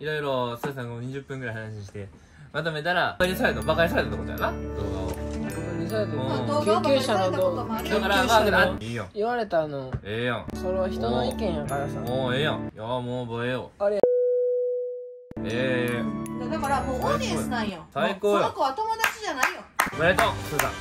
いろいろスーさんが20分ぐらい話してまとめたらバカにされたってことやな、動画を。 救急車の動画だからまあいいよ、 言われたええやん、 それは人の意見やからさ。 もうええやん、いやもう覚えよあれだからもうオーディエンスなんよ。 最高よ。 その子は友達じゃないよ。 おめでとうスーさん、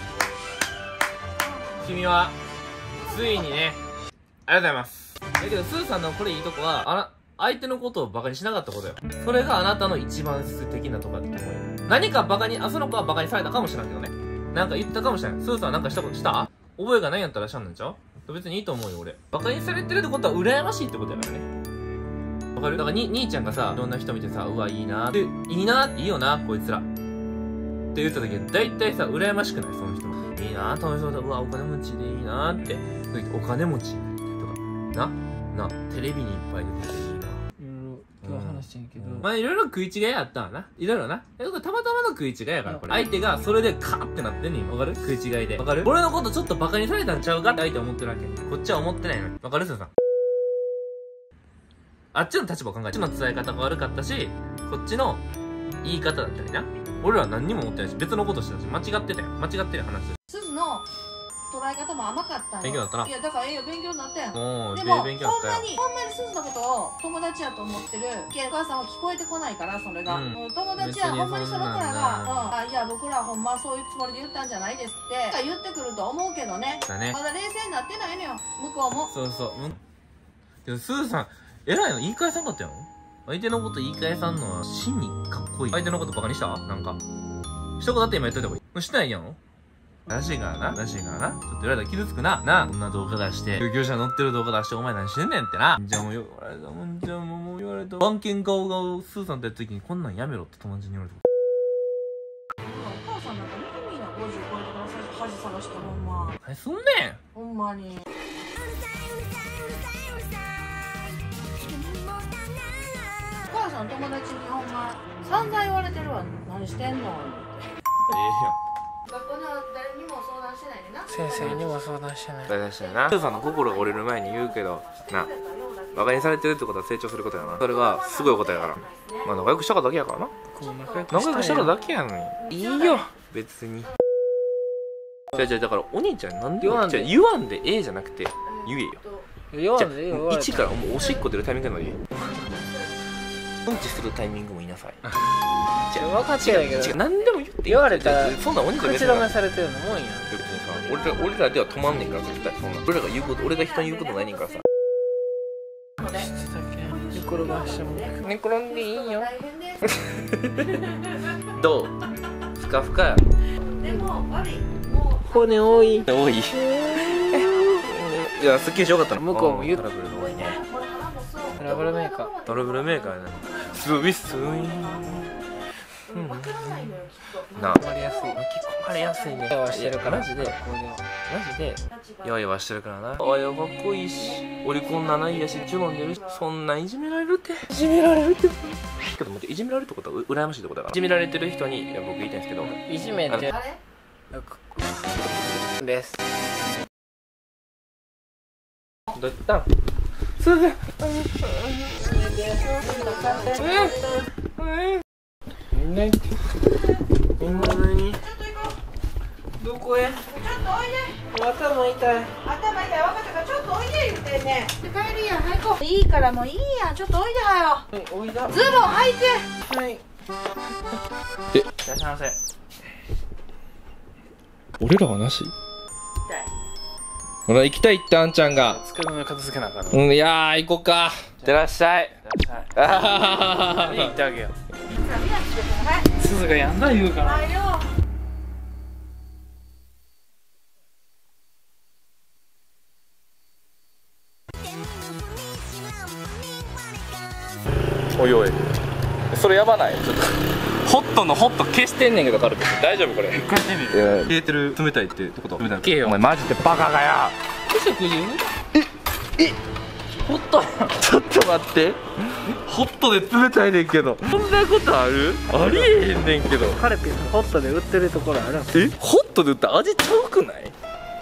君はついにね、ありがとうございます。だけどスーさんのこれいいとこは相手のことをバカにしなかったことよ。それがあなたの一番素敵なとこだと思うよ。何かバカに、その子はバカにされたかもしれんけどね。なんか言ったかもしれん。スーさんはなんかしたことした覚えがないんやったらしゃんなんちゃう？別にいいと思うよ、俺。バカにされてるってことは羨ましいってことやからね。わかる？だから兄ちゃんがさ、いろんな人見てさ、うわ、いいなーって、いいなーっていいよな、こいつら。って言った時は、だいたいさ、羨ましくない？その人も。いいなー、楽しそうだ。うわ、お金持ちでいいなーって。お金持ちになりたいとか。な、テレビにいっぱい出てていいな。 今日話してんけど、 まあいろいろ食い違いあったわな。いろいろな。たまたまの食い違いやから、これ。相手がそれでカーってなってんねん。わかる？食い違いで。わかる？俺のことちょっとバカにされたんちゃうかって相手は思ってるわけ。こっちは思ってないのに。わかる？すーさん。あっちの立場を考えて、こっちの伝え方が悪かったし、こっちの言い方だったりな。俺らは何にも思ってないし、別のことしてたし、間違ってたよ。間違ってる話だし。 すずの捉え方も甘かったんよ。 勉強だったな。 いやだから勉強になったやん。 もう、 でも勉強だったよ。 ほんまにすずのことを友達やと思ってるお母さんは聞こえてこないから、それが、もう友達はほんまにその子らが、いや僕らほんまそういうつもりで言ったんじゃないですって言ってくると思うけどね。 だね。 まだ冷静になってないのよ、向こうも。 そうそう。でもスーさん、偉いの言い返さんかったやん。相手のこと言い返さんのは真にかっこいい。相手のことバカにしたなんか。一言だって今言っといた方がいい。もうしてないやん。らしいからな。ちょっと言われたら傷つくな。こんな動画出して、救急車乗ってる動画出して、お前何してんねんってな。じゃあもう言われた。じゃあもう言われた。番犬顔がスーさんとやった時に、こんなんやめろって友達に言われた。 お母さんなんか見てみいな、50超えてから最初恥探してほんま。 何すんねんほんまに。お母さん友達にほんま散々言われてるわ。何してんのって。学校では誰にも相談してないねんな。 先生にも相談してない。 大事だよな。スーさんの心が折れる前に言うけど、な、バカにされてるってことは成長することやな。それがすごいことやから。まあ仲良くしたかだけやからな。仲良くしたかだけやのに。いいよ、別に。じゃだからお兄ちゃんなんで言わんでええじゃなくて言えよ。 言わんでええよ。 1からもうおしっこ出るタイミングなのにうんちするタイミングも言いなさい。 分かってないけど、 何でも言って言われたらそんなお兄ちゃん口止めされてるのもんや。 別にさ、俺らでは止まんねんから絶対。そんな俺らが言うこと、俺が人に言うことないねんからさ。 寝転がしても寝転んでいいよ。 どう？ふかふかや。 でも悪い。 骨多い。 多い。いや、すっきりしよかったの。 向こうも言う。 トラブルが多いね。 トラブルメーカー。 トラブルメーカーやな。スイスイ。なあ、 巻き込まれやすい。 巻き込まれやすいね。 やわしてるからマジでやわやわしてるからな。あやかっこいいし、オリコン7位やし、ジュノン出るし、そんなんいじめられるって。けど待って、いじめられるってことは羨ましいってことだから。いじめられてる人に、いや僕言いたいんですけど、 いじめてです。 どうやったん？すずみんな何？どこへ？ ちょっとおいで。 頭痛い。 頭痛い。分かったからちょっとおいで言ってんね。帰りや、はいこう。いいからもういいやん。ちょっとおいではよ。 はい、おいだ。 ズボン履いて。 はい。 いらっしゃいませ。俺らはなし？ほら行きたいってあんちゃんが。 机の上片付けなあかん。 いやー行こっか。いってらっしゃい。あ行ってあげよう。 はい。 すずがやんだ言うから。 はいよ。 おいおい、それやばない？ちょっとホットのホット消してんねんけど、軽く大丈夫これ？ 一回やってみる。 消えてる。冷たいってこと？冷たい。 消えよ。 お前マジでバカがや。ホットちょっと待って、ホットで冷たいねんけど、そんなことある？ありえへんねんけど。 カルピスホットで売ってるところある。 ホットで売ったら味ちゃうくない？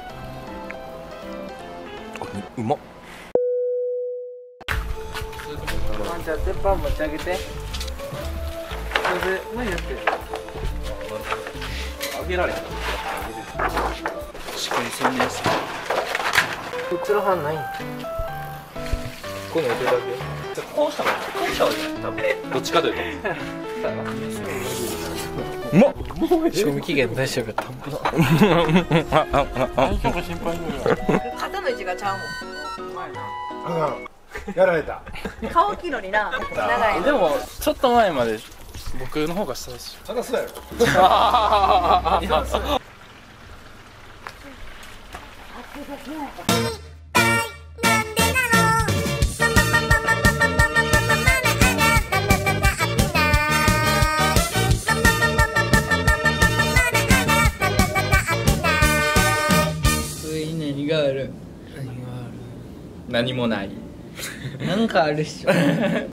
うまっ。 じゃあ鉄板持ち上げて。 無理だってあげられへんしっかり宣伝して映らはんないんこういうの置いてるだけこうした方がいい多分どっちかというとうまっ賞味期限大丈夫やった大丈夫心配する肩の位置がちゃうもんやられた顔切るにな長いでもちょっと前まで僕の方が下ですよそりゃそうやろ何がある何もないなんかあるっしょ